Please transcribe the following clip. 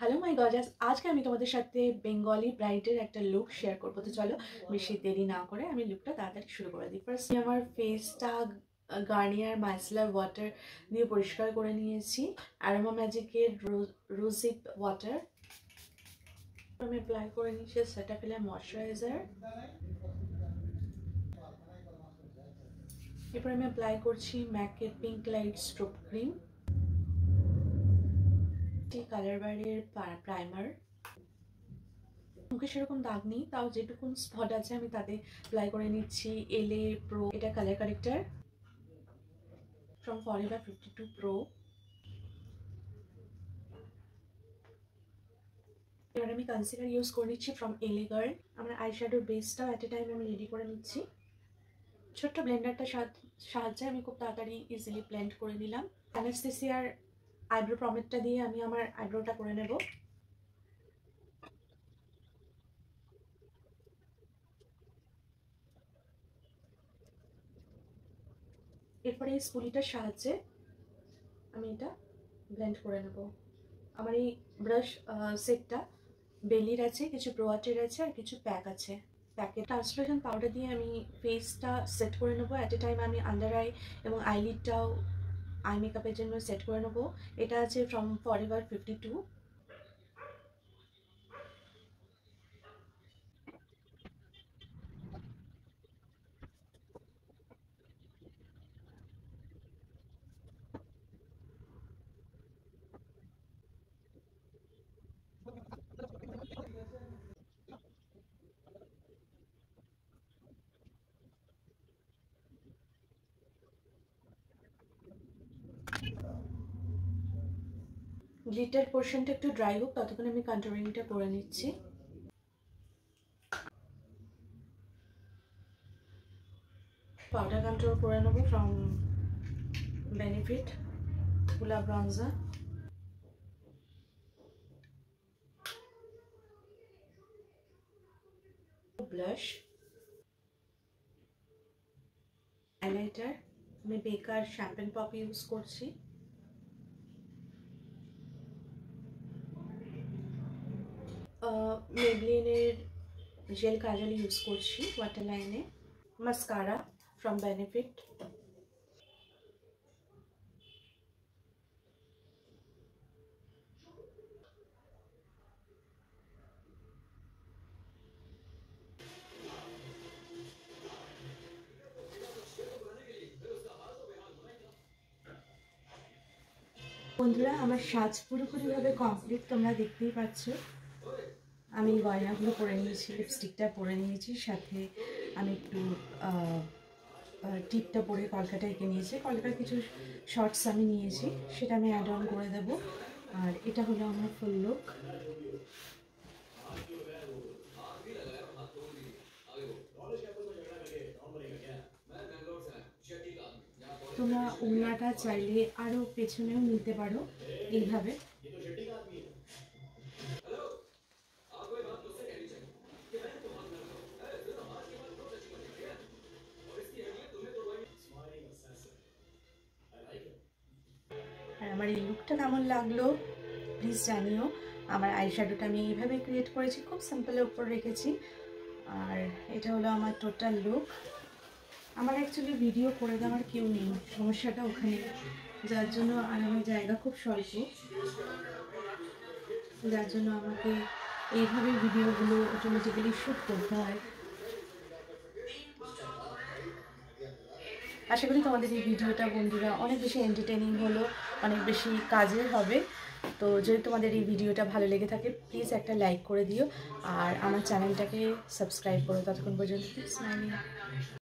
Hello my gorgeous, आज के আমি তোমাদের সাথে বেঙ্গলি ব্রাইডের একটা লুক শেয়ার করব। তো চলো বেশি দেরি না করে আমি লুকটা তাড়াতাড়ি শুরু করে দিই। ফার্স্ট আমি আমার ফেসটা গার্নিয়ার মাইসেলার ওয়াটার দিয়ে পরিষ্কার করে নিয়েছি। অ্যারোমা ম্যাজিকের রোজিপ ওয়াটার আমি অ্যাপ্লাই করে নিয়েছি। সেটাফিলে ময়শ্চারাইজার, এরপর আমি অ্যাপ্লাই করছি ম্যাকের pink light strobe cream, colour বারের প্রাইমার। মুখে সেরকম দাগ নেই, তাও যেটুকু স্পট আছে আমি তাতে অ্যাপ্লাই করে নিচ্ছি এলএ প্রো, এটা colour corrector from Forever 52 Pro. এবার আমি কনসিলার ইউজ করে নিচ্ছি ফ্রম এলএ গার্ল। আমার আইশ্যাডোর বেসটাও অ্যাট এ টাইম আমি রেডি করে নিচ্ছি। ছোট্ট ব্লেন্ডারটার সাহায্যে আমি খুব তাড়াতাড়ি ইজিলি ব্লেন্ড করে নিলাম। অ্যানাস্থেসিয়ার আইব্রো পমেডটা দিয়ে আমি আমার আইব্রোটা করে নেব। এরপরে এই স্পুলিটার সাহায্যে আমি এটা ব্লেন্ড করে নেব। আমার এই ব্রাশ সেটটা বেলির আছে, কিছু ব্রোয়াটের আছে আর কিছু প্যাক আছে। প্যাকের ট্রান্সপারেন্ট পাউডার দিয়ে আমি ফেসটা সেট করে নেবো। অ্যাট এ টাইম আমি আন্ডার আই এবং আইলিডটাও আই মেকআপের জন্য সেট করে নেবো। এটা আছে ফ্রম ফরএভার 52। গ্লিটার পোর্শনটা একটু ড্রাই হোক, ততক্ষণ আমি কন্ট্রোলিংটা করে নিচ্ছি। পাউডার কন্ট্রোল করে নেবো ফ্রম বেনিফিট গুলা ব্রঞ্জার। ব্লাশ, হাইলাইটার আমি বেকার শ্যাম্পেন পপ ইউজ করছি। মেবলিনের জেল কাজল ইউজ করছি ওয়াটার লাইনে। Mascara from Benefit. বন্ধুরা, আমার সাজ পুরোপুরিভাবে কমপ্লিট, তোমরা দেখতেই পাচ্ছ। আমি গয়নাগুলো পরে নিয়েছি, লিপস্টিকটা পরে নিয়েছি, সাথে আমি একটু টিপটা পরে কলকাটা এঁকে নিয়েছি। কলকাতার কিছু শর্টস আমি নিয়েছি, সেটা আমি অ্যাড অন করে দেবো। আর এটা হলো আমার ফুল লুক। তোমরা ওড়নাটা চাইলে আরও পেছনেও নিতে পারো এইভাবে। আর আমার এই লুকটা কেমন লাগলো প্লিজ জানিও। আমার আইশ্যাডোটা আমি এইভাবে ক্রিয়েট করেছি, খুব সিম্পলের উপর রেখেছি। আর এটা হলো আমার টোটাল লুক। আমার অ্যাকচুয়ালি ভিডিও করে দেওয়ার কেউ নেই, সমস্যাটা ওখানে, যার জন্য আর আমার জায়গা খুব স্বল্প, যার জন্য আমাকে এইভাবে ভিডিওগুলো অটোমেটিক্যালি শ্যুট করতে হয়। আশা করি তোমাদের এই ভিডিওটা বন্ধুরা অনেক বেশি এন্টারটেনিং হলো, অনেক বেশি কাজের হবে। তো যদি তোমাদের এই ভিডিওটা ভালো লেগে থাকে প্লিজ একটা লাইক করে দিও আর আমার চ্যানেলটাকে সাবস্ক্রাইব করো। ততক্ষণ পর্যন্ত স্মাইলিং।